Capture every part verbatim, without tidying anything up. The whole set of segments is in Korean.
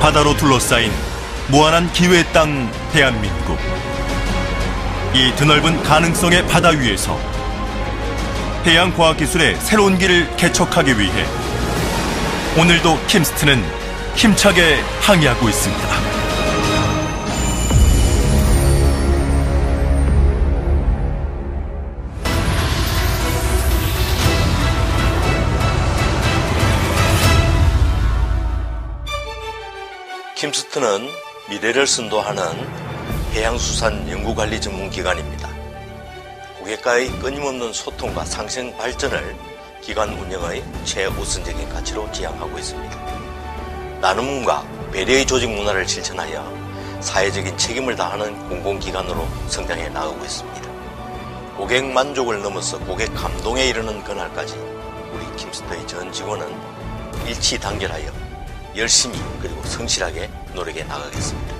바다로 둘러싸인 무한한 기회의 땅 대한민국. 이 드넓은 가능성의 바다 위에서 해양과학기술의 새로운 길을 개척하기 위해 오늘도 킴스트는 힘차게 항해하고 있습니다. 킴스트는 미래를 선도하는 해양수산 연구관리 전문기관입니다. 고객과의 끊임없는 소통과 상생 발전을 기관 운영의 최우선적인 가치로 지향하고 있습니다. 나눔과 배려의 조직 문화를 실천하여 사회적인 책임을 다하는 공공기관으로 성장해 나가고 있습니다. 고객 만족을 넘어서 고객 감동에 이르는 그날까지 우리 킴스트의 전 직원은 일치 단결하여 열심히 그리고 성실하게 노력해 나가겠습니다.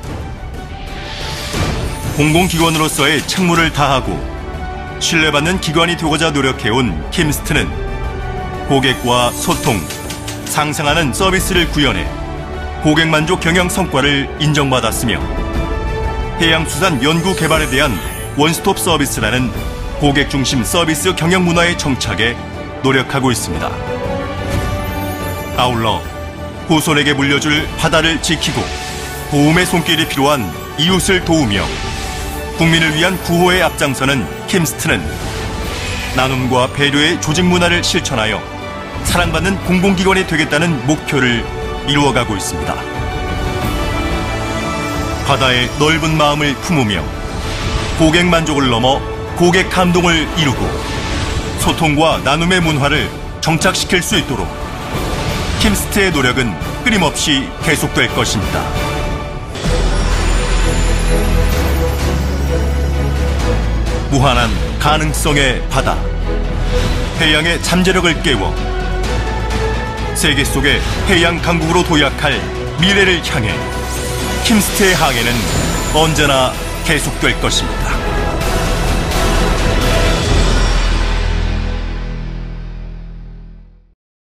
공공기관으로서의 책무를 다하고 신뢰받는 기관이 되고자 노력해온 킴스트는 고객과 소통, 상생하는 서비스를 구현해 고객 만족 경영 성과를 인정받았으며 해양수산 연구 개발에 대한 원스톱 서비스라는 고객 중심 서비스 경영 문화의 정착에 노력하고 있습니다. 아울러 후손에게 물려줄 바다를 지키고 도움의 손길이 필요한 이웃을 도우며 국민을 위한 구호에 앞장서는 킴스트는 나눔과 배려의 조직 문화를 실천하여 사랑받는 공공기관이 되겠다는 목표를 이루어가고 있습니다. 바다의 넓은 마음을 품으며 고객 만족을 넘어 고객 감동을 이루고 소통과 나눔의 문화를 정착시킬 수 있도록 킴스트의 노력은 끊임없이 계속될 것입니다. 무한한 가능성의 바다, 해양의 잠재력을 깨워 세계 속의 해양 강국으로 도약할 미래를 향해 킴스트의 항해는 언제나 계속될 것입니다.